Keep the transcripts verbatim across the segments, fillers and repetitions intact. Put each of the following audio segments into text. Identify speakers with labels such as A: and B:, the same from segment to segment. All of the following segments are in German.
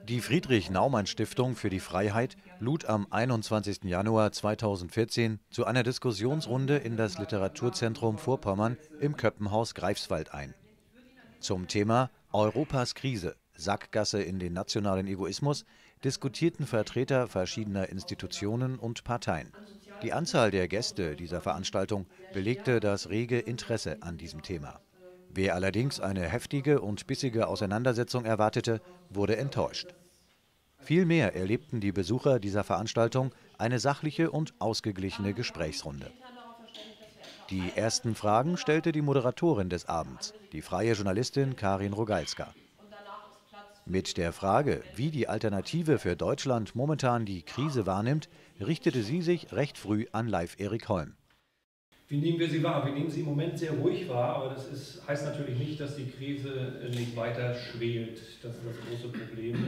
A: Die Friedrich-Naumann-Stiftung für die Freiheit lud am einundzwanzigsten Januar zweitausendvierzehn zu einer Diskussionsrunde in das Literaturzentrum Vorpommern im Köppenhaus Greifswald ein. Zum Thema Europas Krise, Sackgasse in den nationalen Egoismus diskutierten Vertreter verschiedener Institutionen und Parteien. Die Anzahl der Gäste dieser Veranstaltung belegte das rege Interesse an diesem Thema. Wer allerdings eine heftige und bissige Auseinandersetzung erwartete, wurde enttäuscht. Vielmehr erlebten die Besucher dieser Veranstaltung eine sachliche und ausgeglichene Gesprächsrunde. Die ersten Fragen stellte die Moderatorin des Abends, die freie Journalistin Karin Rogalska. Mit der Frage, wie die Alternative für Deutschland momentan die Krise wahrnimmt, richtete sie sich recht früh an Leif Erik Holm.
B: Wie nehmen wir sie wahr? Wir nehmen sie im Moment sehr ruhig wahr, aber das ist, heißt natürlich nicht, dass die Krise nicht weiter schwelt. Das ist das große Problem,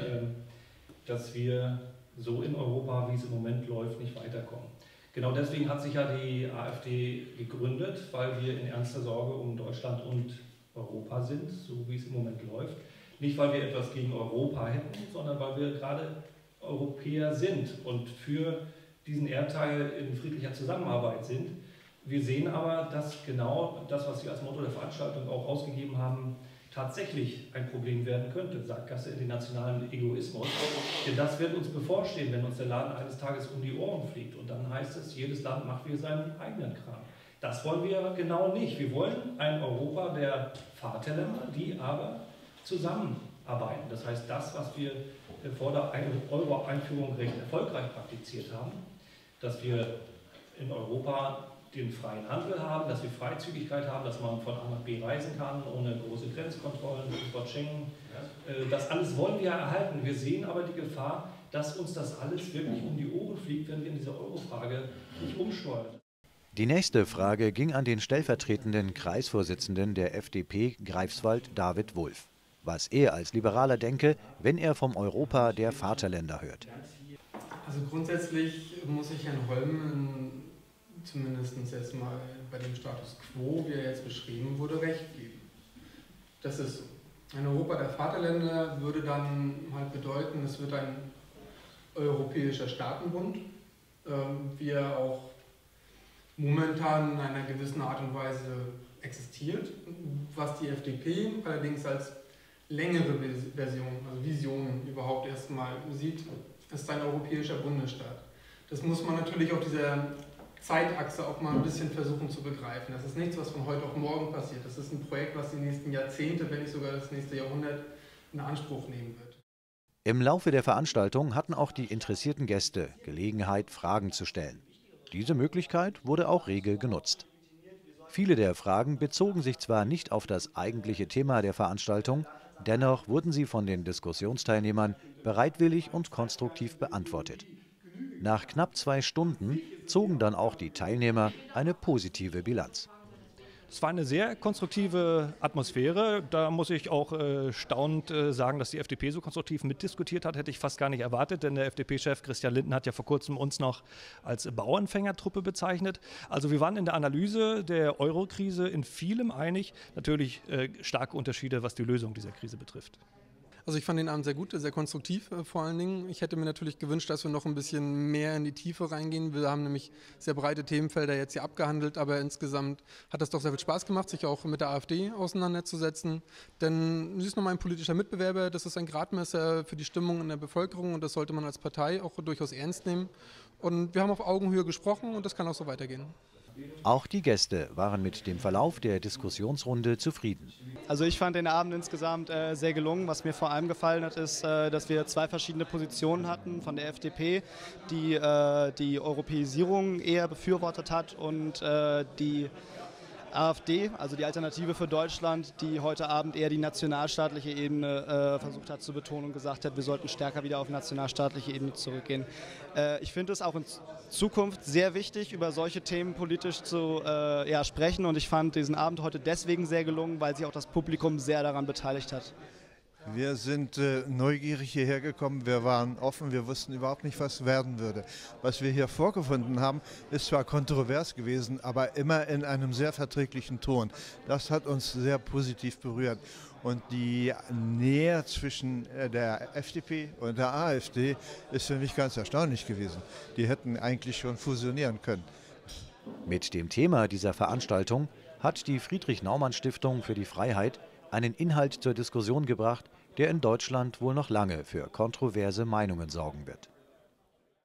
B: dass wir so in Europa, wie es im Moment läuft, nicht weiterkommen. Genau deswegen hat sich ja die AfD gegründet, weil wir in ernster Sorge um Deutschland und Europa sind, so wie es im Moment läuft. Nicht, weil wir etwas gegen Europa hätten, sondern weil wir gerade Europäer sind und für diesen Erdteil in friedlicher Zusammenarbeit sind. Wir sehen aber, dass genau das, was Sie als Motto der Veranstaltung auch ausgegeben haben, tatsächlich ein Problem werden könnte. Sackgasse in den nationalen Egoismus. Denn das wird uns bevorstehen, wenn uns der Laden eines Tages um die Ohren fliegt. Und dann heißt es, jedes Land macht wieder seinen eigenen Kram. Das wollen wir genau nicht. Wir wollen ein Europa der Vaterländer, die aber zusammenarbeiten. Das heißt, das, was wir vor der Euro-Einführung recht erfolgreich praktiziert haben, dass wir in Europa den freien Handel haben, dass wir Freizügigkeit haben, dass man von A nach B reisen kann, ohne große Grenzkontrollen, Stichwort Schengen. Das alles wollen wir erhalten. Wir sehen aber die Gefahr, dass uns das alles wirklich um die Ohren fliegt, wenn wir in dieser Euro-Frage nicht umsteuern.
A: Die nächste Frage ging an den stellvertretenden Kreisvorsitzenden der F D P Greifswald, David Wulff. Was er als Liberaler denke, wenn er vom Europa der Vaterländer hört.
C: Also grundsätzlich muss ich Herrn Holm zumindest jetzt mal bei dem Status quo, wie er jetzt beschrieben wurde, recht geben. Das ist so. Ein Europa der Vaterländer würde dann halt bedeuten, es wird ein europäischer Staatenbund, wie er auch momentan in einer gewissen Art und Weise existiert, was die F D P allerdings als längere Version, also Vision überhaupt erstmal sieht, ist ein europäischer Bundesstaat. Das muss man natürlich auf dieser Zeitachse auch mal ein bisschen versuchen zu begreifen. Das ist nichts, was von heute auf morgen passiert. Das ist ein Projekt, was die nächsten Jahrzehnte, wenn nicht sogar das nächste Jahrhundert in Anspruch nehmen wird.
A: Im Laufe der Veranstaltung hatten auch die interessierten Gäste Gelegenheit, Fragen zu stellen. Diese Möglichkeit wurde auch rege genutzt. Viele der Fragen bezogen sich zwar nicht auf das eigentliche Thema der Veranstaltung, dennoch wurden sie von den Diskussionsteilnehmern bereitwillig und konstruktiv beantwortet. Nach knapp zwei Stunden zogen dann auch die Teilnehmer eine positive Bilanz.
B: Es war eine sehr konstruktive Atmosphäre. Da muss ich auch äh, staunend äh, sagen, dass die F D P so konstruktiv mitdiskutiert hat, hätte ich fast gar nicht erwartet, denn der F D P-Chef Christian Lindner hat ja vor kurzem uns noch als Bauernfängertruppe bezeichnet. Also wir waren in der Analyse der Euro-Krise in vielem einig, natürlich äh, starke Unterschiede, was die Lösung dieser Krise betrifft.
D: Also ich fand den Abend sehr gut, sehr konstruktiv äh, vor allen Dingen. Ich hätte mir natürlich gewünscht, dass wir noch ein bisschen mehr in die Tiefe reingehen. Wir haben nämlich sehr breite Themenfelder jetzt hier abgehandelt, aber insgesamt hat es doch sehr viel Spaß gemacht, sich auch mit der AfD auseinanderzusetzen. Denn sie ist nochmal ein politischer Mitbewerber, das ist ein Gradmesser für die Stimmung in der Bevölkerung und das sollte man als Partei auch durchaus ernst nehmen. Und wir haben auf Augenhöhe gesprochen und das kann auch so weitergehen.
A: Auch die Gäste waren mit dem Verlauf der Diskussionsrunde zufrieden.
E: Also ich fand den Abend insgesamt äh, sehr gelungen. Was mir vor allem gefallen hat, ist, äh, dass wir zwei verschiedene Positionen hatten von der F D P, die äh, die Europäisierung eher befürwortet hat und äh, die AfD, also die Alternative für Deutschland, die heute Abend eher die nationalstaatliche Ebene äh, versucht hat zu betonen und gesagt hat, wir sollten stärker wieder auf nationalstaatliche Ebene zurückgehen. Äh, ich finde es auch in Zukunft sehr wichtig, über solche Themen politisch zu äh, ja, sprechen und ich fand diesen Abend heute deswegen sehr gelungen, weil sich auch das Publikum sehr daran beteiligt hat.
F: Wir sind äh, neugierig hierher gekommen, wir waren offen, wir wussten überhaupt nicht, was werden würde. Was wir hier vorgefunden haben, ist zwar kontrovers gewesen, aber immer in einem sehr verträglichen Ton. Das hat uns sehr positiv berührt. Und die Nähe zwischen der F D P und der AfD ist für mich ganz erstaunlich gewesen. Die hätten eigentlich schon fusionieren können.
A: Mit dem Thema dieser Veranstaltung hat die Friedrich-Naumann-Stiftung für die Freiheit einen Inhalt zur Diskussion gebracht, der in Deutschland wohl noch lange für kontroverse Meinungen sorgen wird.